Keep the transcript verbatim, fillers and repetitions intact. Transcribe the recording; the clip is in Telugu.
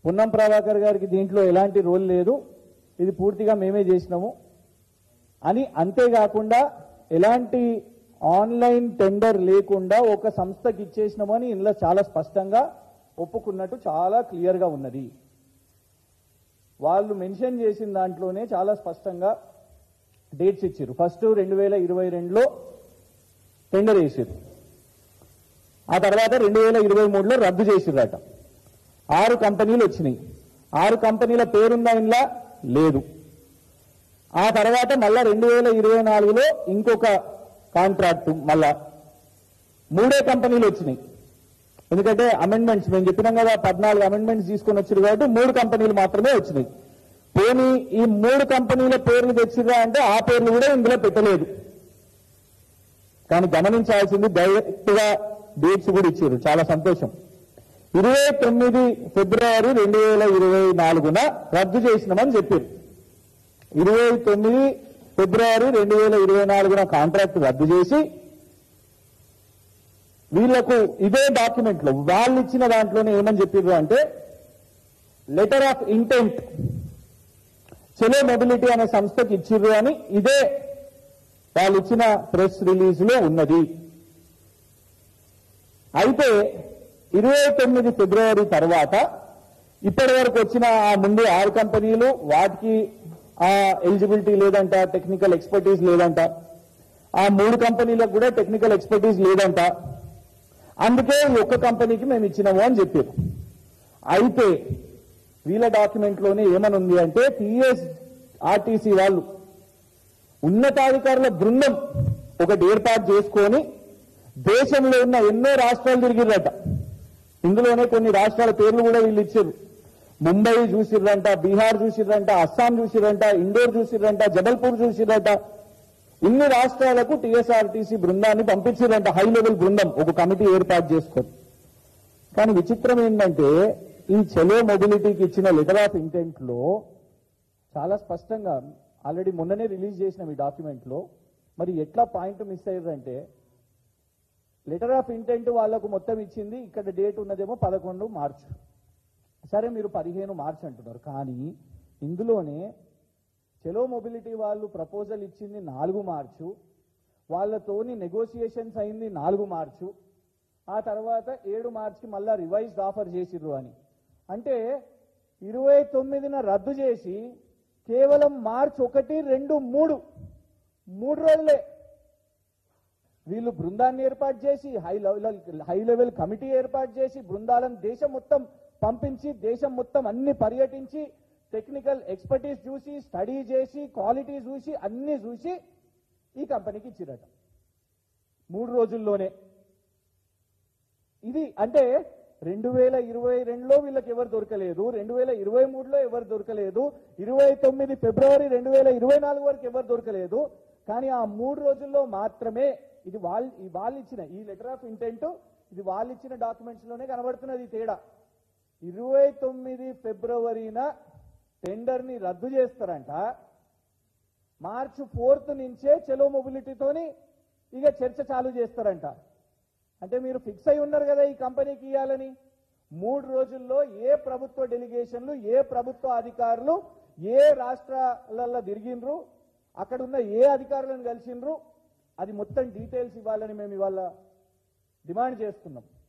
పొన్నం ప్రభాకర్ గారికి దీంట్లో ఎలాంటి రోల్ లేదు, ఇది పూర్తిగా మేమే చేసినాము అని. అంతేకాకుండా ఎలాంటి ఆన్లైన్ టెండర్ లేకుండా ఒక సంస్థకి ఇచ్చేసినాము అని ఇందులో చాలా స్పష్టంగా ఒప్పుకున్నట్టు చాలా క్లియర్గా ఉన్నది. వాళ్ళు మెన్షన్ చేసిన దాంట్లోనే చాలా స్పష్టంగా డేట్స్ ఇచ్చారు. ఫస్ట్ రెండు వేల ఇరవై రెండులో టెండర్ వేసారు, ఆ తర్వాత రెండు వేల ఇరవై మూడులో రద్దు చేసిర్రట. ఆరు కంపెనీలు వచ్చినాయి. ఆరు కంపెనీల పేరుందా ఇంట్లో? లేదు. ఆ తర్వాత మళ్ళా రెండు వేల ఇరవై నాలుగులో ఇంకొక కాంట్రాక్టు మళ్ళా మూడే కంపెనీలు వచ్చినాయి. ఎందుకంటే అమెండ్మెంట్స్ మేము చెప్పినాం కదా, పద్నాలుగు అమెండ్మెంట్స్ తీసుకొని వచ్చారు కాబట్టి మూడు కంపెనీలు మాత్రమే వచ్చినాయి. పోనీ ఈ మూడు కంపెనీల పేర్లు తెచ్చిర్రా అంటే ఆ పేర్లు కూడా ఇందులో పెట్టలేదు. కానీ గమనించాల్సింది డైరెక్ట్ గా డేట్స్ కూడా ఇచ్చారు. చాలా సంతోషం. ఇరవై తొమ్మిది ఫిబ్రవరి రెండు వేల ఇరవై నాలుగున రద్దు చేసినామని చెప్పారు. ఇరవై తొమ్మిది ఫిబ్రవరి రెండు వేల ఇరవై నాలుగున కాంట్రాక్ట్ రద్దు చేసి వీళ్లకు ఇదే డాక్యుమెంట్ లో వాళ్ళు ఇచ్చిన దాంట్లోనే ఏమని చెప్పారు అంటే letter of intent Chalo mobility అనే సంస్థకి ఇచ్చిర్రు అని ఇదే వాళ్ళు ఇచ్చిన ప్రెస్ రిలీజ్ లో ఉన్నది. అయితే ఇరవై తొమ్మిది ఫిబ్రవరి తర్వాత ఇప్పటి వరకు వచ్చిన ఆ ముందు ఆరు కంపెనీలు వాటికి ఆ ఎలిజిబిలిటీ లేదంట, టెక్నికల్ ఎక్స్పర్టీస్ లేదంట. ఆ మూడు కంపెనీలకు కూడా టెక్నికల్ ఎక్స్పర్టీస్ లేదంట. అందుకే ఒక్క కంపెనీకి మేము ఇచ్చినాము అని చెప్పారు. అయితే వీళ్ళ డాక్యుమెంట్ లోనే ఏమనుంది అంటే టీఎస్ ఆర్టీసీ వాళ్ళు ఉన్నతాధికారుల బృందం ఒకటి ఏర్పాటు చేసుకొని దేశంలో ఉన్న ఎన్నో రాష్ట్రాలు తిరిగిర్రట. ఇందులోనే కొన్ని రాష్ట్రాల పేర్లు కూడా వీళ్ళు ఇచ్చారు. ముంబై చూసిర్రంట, బీహార్ చూసిర్రంట, అస్సాం చూసిర్రంట, ఇండోర్ చూసిర్రంట, జబల్పూర్ చూసిర్రంట. ఇన్ని రాష్ట్రాలకు టీఎస్ఆర్టీసీ బృందాన్ని పంపించారంట, హై లెవెల్ బృందం ఒక కమిటీ ఏర్పాటు చేసుకొని. కానీ విచిత్రం ఏంటంటే ఈ చలో మొబిలిటీకి ఇచ్చిన లెటర్ ఆఫ్ ఇంటెంట్ లో చాలా స్పష్టంగా ఆల్రెడీ మొన్ననే రిలీజ్ చేసిన ఈ డాక్యుమెంట్ లో మరి ఎట్లా పాయింట్ మిస్ అయ్యారంటే లెటర్ ఆఫ్ ఇంటెంట్ వాళ్లకు మొత్తం ఇచ్చింది, ఇక్కడ డేట్ ఉన్నదేమో పదకొండు మార్చ్. సరే మీరు పదిహేను మార్చ్ అంటున్నారు, కానీ ఇందులోనే చలో మొబిలిటీ వాళ్ళు ప్రపోజల్ ఇచ్చింది నాలుగు మార్చు, వాళ్ళతోని నెగోసియేషన్స్ అయింది నాలుగు మార్చు, ఆ తర్వాత ఏడు మార్చికి మళ్ళా రివైజ్డ్ ఆఫర్ చేసిర్రు అని. అంటే ఇరవై తొమ్మిదిన రద్దు చేసి కేవలం మార్చ్ ఒకటి రెండు మూడు మూడు రోజులే వీళ్ళు బృందాన్ని ఏర్పాటు చేసి high level high level committee ఏర్పాటు చేసి బృందాలను దేశం మొత్తం పంపించి దేశం మొత్తం అన్ని పర్యటించి టెక్నికల్ ఎక్స్పర్టీస్ చూసి స్టడీ చేసి క్వాలిటీ చూసి అన్ని చూసి ఈ కంపెనీకి ఇచ్చిరట మూడు రోజుల్లోనే. ఇది అంటే రెండు వేల ఇరవై రెండులో వీళ్ళకి ఎవరు దొరకలేదు, రెండు వేల ఇరవై మూడులో ఎవరు దొరకలేదు, ఇరవై తొమ్మిది ఫిబ్రవరి రెండు వేల ఇరవై నాలుగు వరకు ఎవరు దొరకలేదు. కానీ ఆ మూడు రోజుల్లో మాత్రమే ఇది వాళ్ళు వాళ్ళు ఇచ్చిన ఈ లెటర్ ఆఫ్ ఇంటెంట్ ఇది వాళ్ళు ఇచ్చిన డాక్యుమెంట్స్ లోనే కనబడుతున్నది తేడా. ఇరవై తొమ్మిది ఫిబ్రవరిన టెండర్ ని రద్దు చేస్తారంట, మార్చి ఫోర్త్ నుంచే చలో మొబిలిటీతోని ఇక చర్చ చాలు చేస్తారంట. అంటే మీరు ఫిక్స్ అయి ఉన్నారు కదా ఈ కంపెనీకి ఇవ్వాలని. మూడు రోజుల్లో ఏ ప్రభుత్వ డెలిగేషన్లు ఏ ప్రభుత్వ అధికారులు ఏ రాష్ట్రాలలో తిరిగినరు, అక్కడ ఉన్న ఏ అధికారులను కలిసినరు, అది మొత్తం డీటెయిల్స్ ఇవ్వాలని మేము ఇవాళ డిమాండ్ చేస్తున్నాం.